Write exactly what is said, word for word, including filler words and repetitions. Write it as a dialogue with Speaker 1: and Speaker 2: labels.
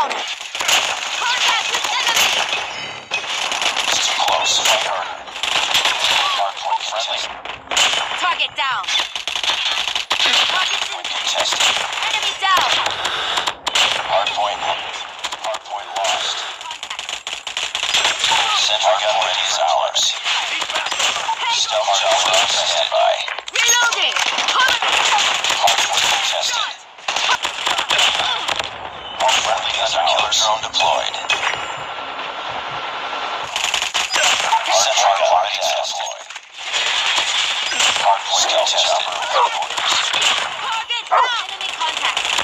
Speaker 1: down! Contact with enemy!
Speaker 2: It's too close. Fight harder. Hardpoint friendly.
Speaker 1: Target down! Target's in.
Speaker 2: Contested.
Speaker 1: Enemy down!
Speaker 2: Hardpoint. Hardpoint lost. Sentry gun ready is ours. Stealth chopper on standby.
Speaker 1: Reloading!
Speaker 2: Hardpoint contested. All friendly guns are killer drone deployed. Sentry gun ready to deploy. Hardpoint stealth chopper ready orders.
Speaker 1: Target down! Enemy contact!